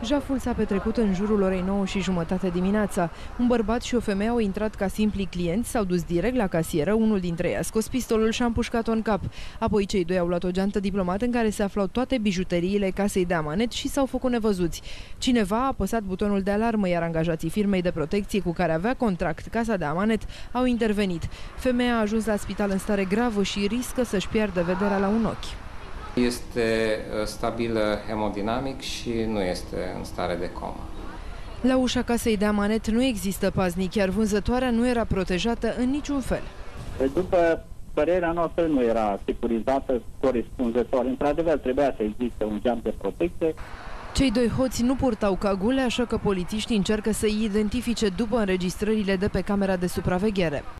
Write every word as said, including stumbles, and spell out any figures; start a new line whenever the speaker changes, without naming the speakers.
Jaful s-a petrecut în jurul orei nouă și jumătate dimineața. Un bărbat și o femeie au intrat ca simpli clienți, s-au dus direct la casieră, unul dintre ei a scos pistolul și a împușcat-o în cap. Apoi cei doi au luat o geantă diplomat în care se aflau toate bijuteriile casei de Amanet și s-au făcut nevăzuți. Cineva a apăsat butonul de alarmă, iar angajații firmei de protecție cu care avea contract casa de Amanet au intervenit. Femeia a ajuns la spital în stare gravă și riscă să-și piardă vederea la un ochi.
Este stabilă hemodinamic și nu este în stare de comă.
La ușa casei de Amanet nu există paznic, iar vânzătoarea nu era protejată în niciun fel.
După părerea noastră, nu era securizată corespunzător. Într-adevăr, trebuia să existe un geam de protecție.
Cei doi hoți nu purtau cagule, așa că polițiștii încearcă să-i identifice după înregistrările de pe camera de supraveghere.